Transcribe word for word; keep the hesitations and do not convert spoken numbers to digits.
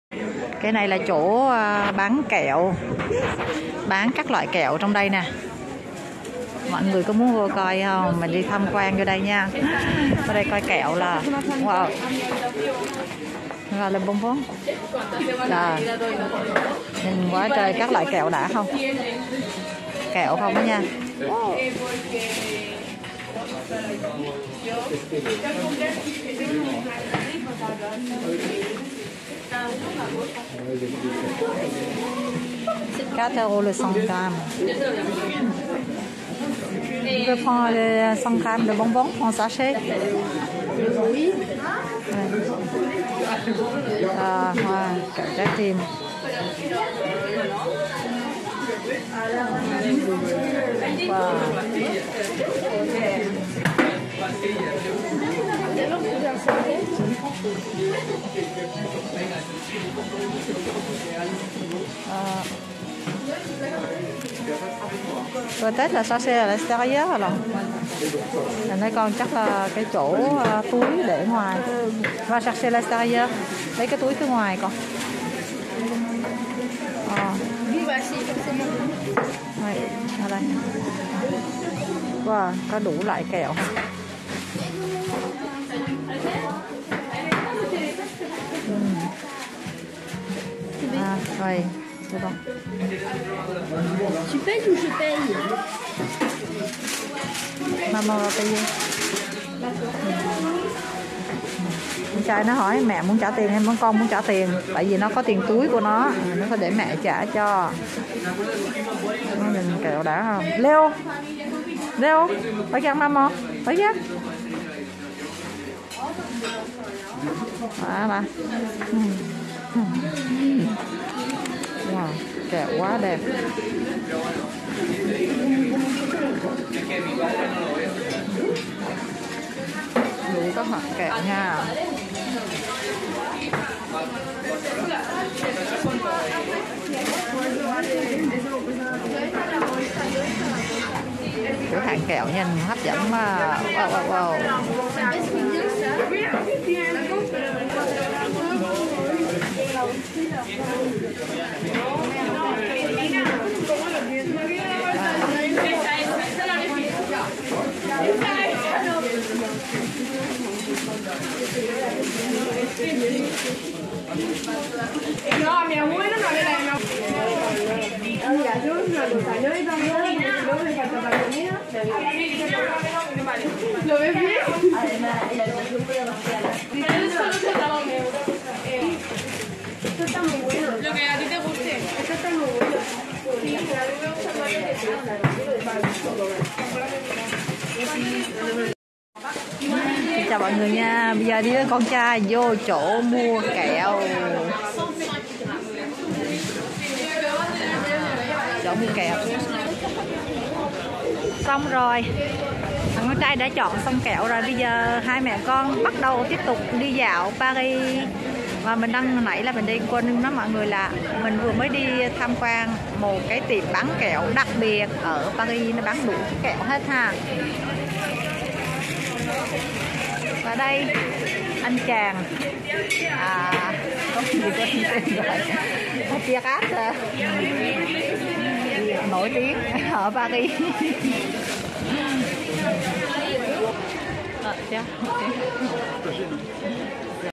Cái này là chỗ bán kẹo, bán các loại kẹo trong đây nè. Mọi người có muốn vô coi không? Mình đi tham quan vô đây nha. Ở đây coi kẹo là wow. Rồi lên bông bóng. Rồi. Nhìn quá trời các loại kẹo đã không? Kẹo không đó nha. Wow. quatre euros le cent grammes. Je prends le cent grammes de bonbons en sachet. Oui. À, wow, kẹo trái tim. Wow. À. Peut-être là sachet à l'extérieur alors. Anh thấy con chắc là cái chỗ uh, túi để ngoài. Va chercher l'extérieur. Lấy cái túi phía ngoài con. À. Đây, ở đây. Wow, có đủ loại kẹo. Uhm. À, rồi. Được không? Tu payes ou je paye? Maman va payer. Con trai nó hỏi mẹ muốn trả tiền hay muốn con muốn trả tiền, tại vì nó có tiền túi của nó, nó phải để mẹ trả cho. Nó nhìn kẹo đã không? Leo, Leo, phải chăng Maman, phải chứ? À mà. Wow, kẹo quá đẹp. Đủ các loại kẹo nha. Cửa hàng kẹo nhìn hấp dẫn mà. Wow, wow, wow. No, mi abuelo no le da mi Mira, yo una cosa, yo he cambiado y luego me falta la comida. ¿Lo ves bien? Además, el almacén puede vaciar. Pero eso no se daba un euro. Esto está muy bueno. Lo que a ti te guste. Esto está muy bueno. Sí, pero a mí me gusta más el de Xin chào mọi người nha. Bây giờ đi với con trai vô chỗ mua kẹo. Chỗ mua kẹo. Xong rồi. Thằng con trai đã chọn xong kẹo rồi. Bây giờ hai mẹ con bắt đầu tiếp tục đi dạo Paris. Và mình đang nãy là mình đi quên nói mọi người là mình vừa mới đi tham quan một cái tiệm bán kẹo đặc biệt ở Paris, nó bán đủ kẹo hết ha. Và đây anh chàng à, có gì có gì tên rồi Pierre nổi tiếng ở Paris. À,